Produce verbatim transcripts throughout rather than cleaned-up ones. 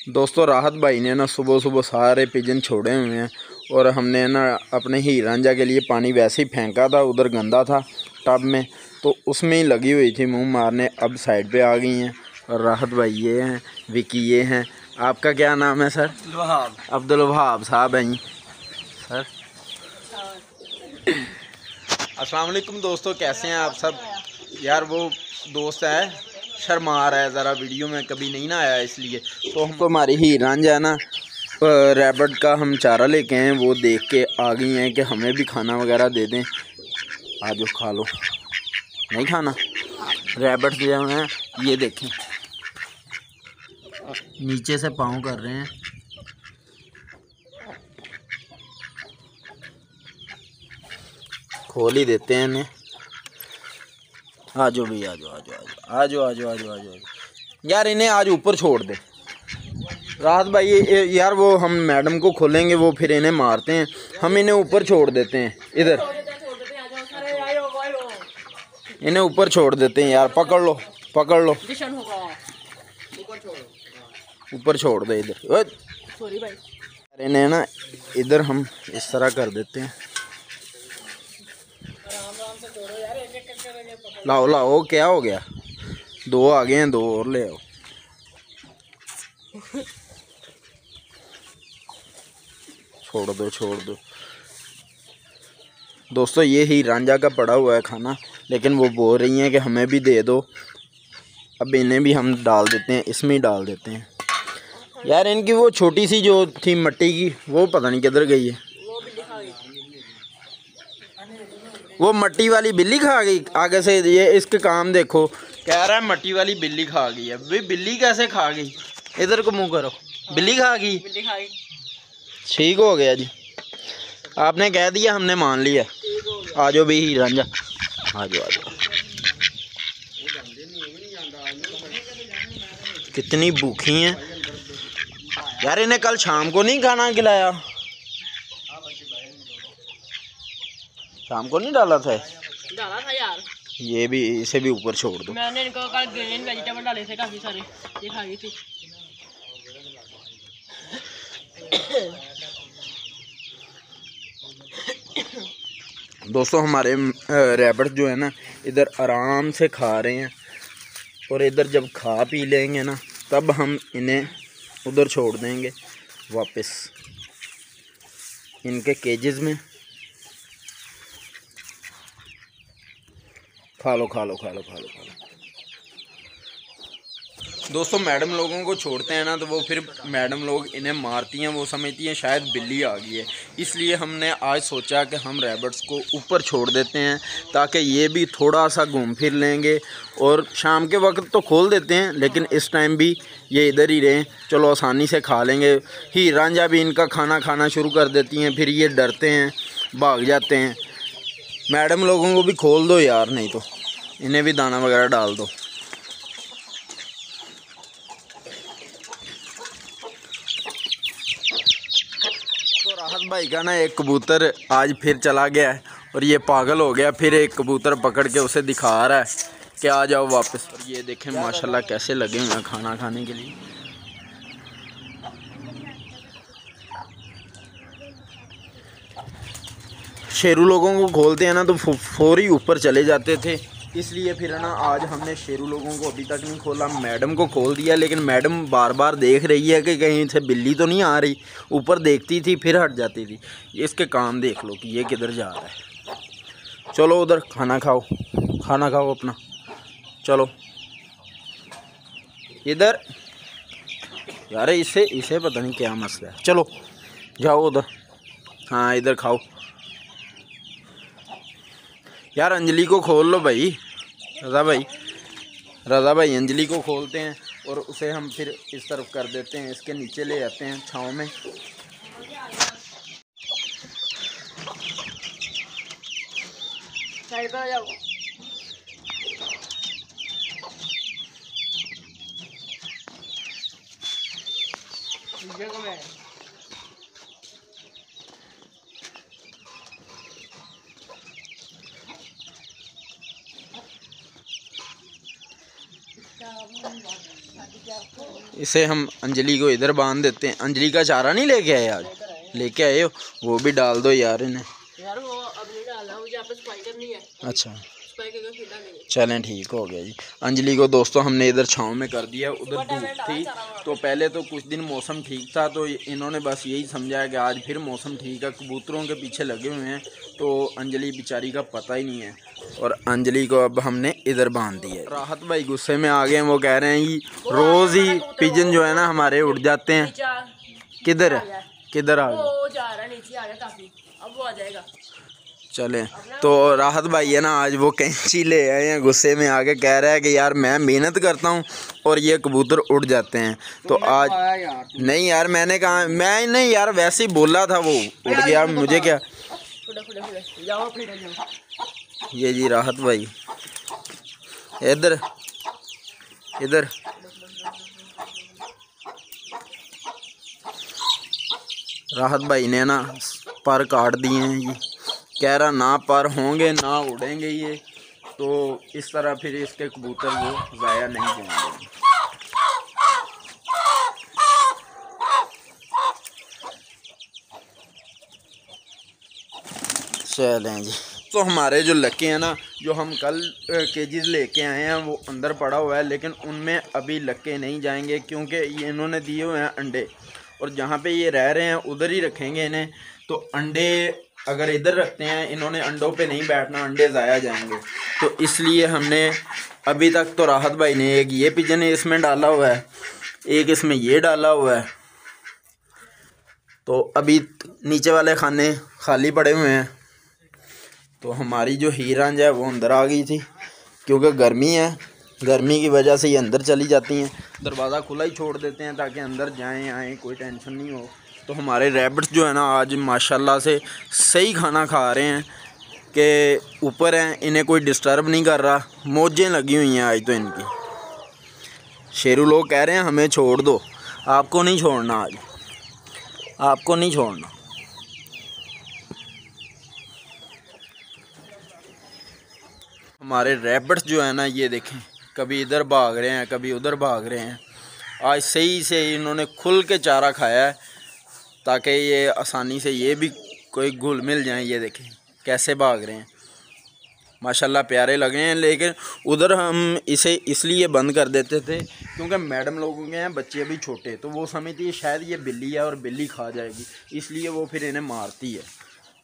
दोस्तों राहत भाई ने ना सुबह सुबह सारे पिजन छोड़े हुए हैं और हमने ना अपने हीर रांझा के लिए पानी वैसे ही फेंका था, उधर गंदा था टब में, तो उसमें ही लगी हुई थी मुंह मारने। अब साइड पे आ गई हैं और राहत भाई ये हैं, विकी ये हैं। आपका क्या नाम है सर? वहाब। अब्दुल वहाब साहब हैं सर। अस्सलाम वालेकुम दोस्तों, कैसे हैं आप सब? यार वो दोस्त है शर्मा रहा है ज़रा, वीडियो में कभी नहीं ना आया इसलिए। तो हमको हमारी हीर रांझा ना रैबिट का हम चारा लेके हैं, वो देख के आ गई हैं कि हमें भी खाना वगैरह दे दें। आज जो खा लो, नहीं खाना? रैबिट जो हैं ये देखें नीचे से पाँव कर रहे हैं। खोल ही देते हैं इन्हें। आ जाओ भी, आ जाओ आ जाओ आ जाओ आ जाओ आ जाओ आ जाओ यार, इन्हें आज ऊपर छोड़ दे राहत भाई। यार वो हम मैडम को खोलेंगे, वो फिर इन्हें मारते हैं, हम इन्हें ऊपर छोड़ देते हैं। इधर इन्हें ऊपर छोड़ देते हैं यार, पकड़ लो पकड़ लो, ऊपर छोड़ दे इधर। सॉरी भाई, इन्हें ना इधर हम इस तरह कर देते हैं। लाओ लाओ, क्या हो गया? दो आ गए हैं, दो और ले आओ। छोड़ दो छोड़ दो दोस्तों, ये ही रांझा का पड़ा हुआ है खाना, लेकिन वो बोल रही हैं कि हमें भी दे दो। अब इन्हें भी हम डाल देते हैं, इसमें ही डाल देते हैं। यार इनकी वो छोटी सी जो थी मिट्टी की, वो पता नहीं किधर गई है। वो मट्टी वाली बिल्ली खा गई आगे से। ये इसके काम देखो, कह रहा है मट्टी वाली बिल्ली खा गई है। भाई बिल्ली कैसे खा गई? इधर को मुंह करो, बिल्ली खा गई। ठीक हो गया जी, आपने कह दिया, हमने मान लिया। आ जाओ भी हीर रांझा, आ जाओ आ जाओ। कितनी भूखी हैं यार, इन्हें कल शाम को नहीं खाना खिलाया? शाम को नहीं डाला था? डाला था यार। ये भी, इसे भी ऊपर छोड़ दो। मैंने इनको कल ग्रीन वेजिटेबल डाले थे काफी सारे, ये खा गई थी। दोस्तों हमारे रैबिट जो है ना, इधर आराम से खा रहे हैं, और इधर जब खा पी लेंगे ना, तब हम इन्हें उधर छोड़ देंगे वापस इनके केजेस में। खा लो खा लो खा लो खा लो खा लो। दोस्तों मैडम लोगों को छोड़ते हैं ना, तो वो फिर मैडम लोग इन्हें मारती हैं, वो समझती हैं शायद बिल्ली आ गई है। इसलिए हमने आज सोचा कि हम रैबिट्स को ऊपर छोड़ देते हैं, ताकि ये भी थोड़ा सा घूम फिर लेंगे। और शाम के वक्त तो खोल देते हैं, लेकिन इस टाइम भी ये इधर ही रहें, चलो आसानी से खा लेंगे। हीर रांझा भी इनका खाना खाना शुरू कर देती हैं, फिर ये डरते हैं, भाग जाते हैं। मैडम लोगों को भी खोल दो यार, नहीं तो इन्हें भी दाना वगैरह डाल दो। तो राहत भाई का ना एक कबूतर आज फिर चला गया है, और ये पागल हो गया, फिर एक कबूतर पकड़ के उसे दिखा रहा है कि आ जाओ वापस। और ये देखें माशाल्लाह कैसे लगे हुए हैं खाना खाने के लिए। शेरू लोगों को खोलते हैं ना तो फौरी ऊपर चले जाते थे, इसलिए फिर ना आज हमने शेरू लोगों को अभी तक नहीं खोला। मैडम को खोल दिया, लेकिन मैडम बार बार देख रही है कि कहीं से बिल्ली तो नहीं आ रही। ऊपर देखती थी फिर हट जाती थी। इसके काम देख लो कि ये किधर जा रहा है। चलो उधर खाना खाओ, खाना खाओ अपना, चलो इधर। यार इसे इसे पता नहीं क्या मसला है। चलो जाओ उधर, हाँ इधर खाओ। यार अंजलि को खोल लो भाई, रज़ा भाई, रज़ा भाई अंजलि को खोलते हैं, और उसे हम फिर इस तरफ कर देते हैं, इसके नीचे ले जाते हैं छाँव में। साइड पर जाओ। इसे हम अंजलि को इधर बांध देते हैं। अंजलि का चारा नहीं लेके आए आज? लेके आए हो, वो भी डाल दो यार इन्हें। यार वो अब नहीं डालना, मुझे यहाँ पे सफाई करनी है। अच्छा सफाई करके फिर डालेंगे। चलें ठीक हो गया जी। अंजलि को दोस्तों हमने इधर छाँव में कर दिया, उधर धूप थी तो पहले तो कुछ दिन मौसम ठीक था तो इन्होंने बस यही समझा कि आज फिर मौसम ठीक है, कबूतरों के पीछे लगे हुए हैं तो अंजलि बेचारी का पता ही नहीं है। और अंजलि को अब हमने इधर बांध दिया। राहत भाई गुस्से में आ गए हैं, वो कह रहे हैं कि रोज़ ही पिजन जो है ना हमारे उड़ जाते हैं। किधर है, किधर आ गया? वो जा रहा है नीचे आ गया काफी, अब वो आ जाएगा। चले तो राहत भाई है ना आज वो कैंची ले आए हैं, गुस्से में आके कह रहा है कि यार मैं मेहनत करता हूँ और ये कबूतर उड़ जाते हैं। तो आज नहीं यार मैंने कहा, मैं नहीं यार वैसे ही बोला था, वो उड़ गया, मुझे क्या। ये जी राहत भाई इधर इधर राहत भाई ने ना पर काट दिए हैं। ये कह रहा ना पर होंगे ना उड़ेंगे ये, तो इस तरह फिर इसके कबूतर वो ज़ाया नहीं जाएंगे। चलें जी। तो हमारे जो लक्के हैं ना, जो हम कल केजीज लेके आए हैं वो अंदर पड़ा हुआ है, लेकिन उनमें अभी लक्के नहीं जाएंगे क्योंकि ये इन्होंने दिए हुए हैं अंडे, और जहाँ पे ये रह रहे हैं उधर ही रखेंगे इन्हें। तो अंडे अगर इधर रखते हैं, इन्होंने अंडों पे नहीं बैठना, अंडे ज़ाया जाएंगे। तो इसलिए हमने अभी तक तो राहत भाई ने एक ये पिजन इसमें डाला हुआ है, एक इसमें ये डाला हुआ है, तो अभी नीचे वाले खाने खाली पड़े हुए हैं। तो हमारी जो हीरांज है वो अंदर आ गई थी क्योंकि गर्मी है, गर्मी की वजह से ये अंदर चली जाती हैं। दरवाज़ा खुला ही छोड़ देते हैं ताकि अंदर जाएं आएँ, कोई टेंशन नहीं हो। तो हमारे रैबिट्स जो है ना आज माशाल्लाह से सही खाना खा रहे हैं कि ऊपर हैं, इन्हें कोई डिस्टर्ब नहीं कर रहा, मौजें लगी हुई हैं आज तो इनकी। शेरू लोग कह रहे हैं हमें छोड़ दो, आपको नहीं छोड़ना, आज आपको नहीं छोड़ना। हमारे रैबिट्स जो है ना ये देखें, कभी इधर भाग रहे हैं कभी उधर भाग रहे हैं। आज सही से इन्होंने खुल के चारा खाया है ताकि ये आसानी से ये भी कोई घुल मिल जाए। ये देखें कैसे भाग रहे हैं, माशाल्लाह प्यारे लगे हैं। लेकिन उधर हम इसे इसलिए बंद कर देते थे क्योंकि मैडम लोगों के हैं बच्चे अभी छोटे, तो वो समझती है शायद ये बिल्ली है और बिल्ली खा जाएगी, इसलिए वो फिर इन्हें मारती है।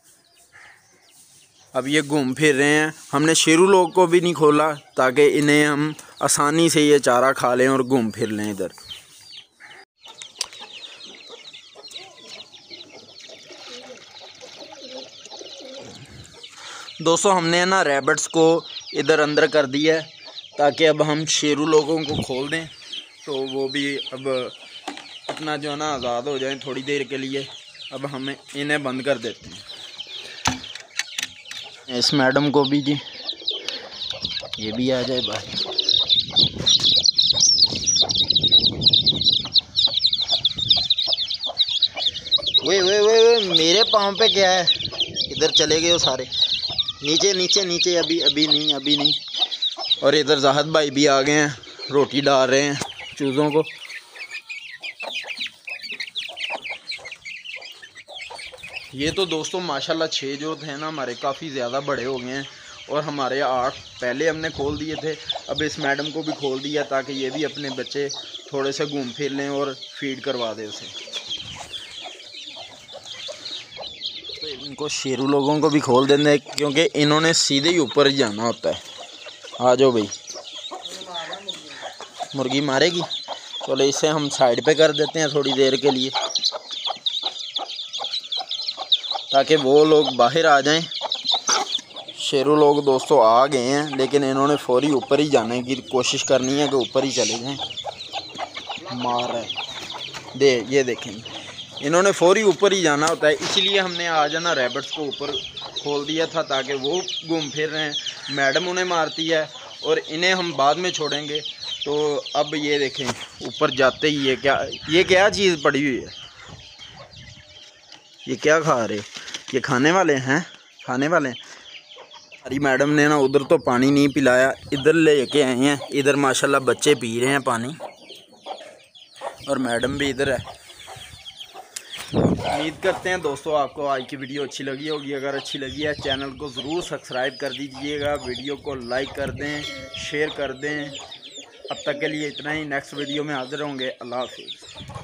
अब ये घूम फिर रहे हैं, हमने शेरू लोग को भी नहीं खोला ताकि इन्हें हम आसानी से ये चारा खा लें और घूम फिर लें इधर। दोस्तों हमने ना रैबिट्स को इधर अंदर कर दिया है ताकि अब हम शेरू लोगों को खोल दें तो वो भी अब अपना जो है ना आज़ाद हो जाए थोड़ी देर के लिए। अब हम इन्हें बंद कर देते हैं। इस मैडम को भी जी, ये भी आ जाए बाहर। वे वे वे वे मेरे पाँव पे क्या है, इधर चले गए हो सारे, नीचे नीचे नीचे, अभी अभी नहीं अभी नहीं। और इधर जाहद भाई भी आ गए हैं, रोटी डाल रहे हैं चूज़ों को। ये तो दोस्तों माशाल्लाह छः जो थे ना हमारे काफ़ी ज़्यादा बड़े हो गए हैं, और हमारे आठ पहले हमने खोल दिए थे, अब इस मैडम को भी खोल दिया ताकि ये भी अपने बच्चे थोड़े से घूम फिर लें और फीड करवा दें उसे। तो इनको शेरू लोगों को भी खोल देंगे क्योंकि इन्होंने सीधे ही ऊपर जाना होता है। आ जाओ भाई, मुर्गी मारेगी। चलो इसे हम साइड पे कर देते हैं थोड़ी देर के लिए ताकि वो लोग बाहर आ जाएं। शेरू लोग दोस्तों आ गए हैं लेकिन इन्होंने फौरी ऊपर ही जाने की कोशिश करनी है कि ऊपर ही चले जाएं। मार रहा है दे, ये देखें इन्होंने फौरी ऊपर ही जाना होता है, इसीलिए हमने आज ना रैबिट्स को ऊपर खोल दिया था ताकि वो घूम फिर रहे हैं। मैडम उन्हें मारती है और इन्हें हम बाद में छोड़ेंगे। तो अब ये देखें ऊपर जाते ही ये क्या ये क्या चीज़ पड़ी हुई है, ये क्या खा रहे, ये खाने वाले हैं, खाने वाले हैं। हमारी मैडम ने ना उधर तो पानी नहीं पिलाया, इधर ले के आए हैं। इधर माशाल्लाह बच्चे पी रहे हैं पानी। और मैडम भी इधर है। उम्मीद करते हैं दोस्तों आपको आज की वीडियो अच्छी लगी होगी। अगर अच्छी लगी है चैनल को ज़रूर सब्सक्राइब कर दीजिएगा, वीडियो को लाइक कर दें, शेयर कर दें। अब तक के लिए इतना ही, नेक्स्ट वीडियो में हाजिर होंगे। अल्लाह हाफिज़।